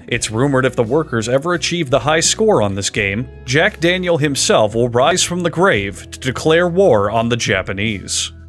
It's rumored if the workers ever achieve the high score on this game, Jack Daniel himself will rise from the grave to declare war on the Japanese.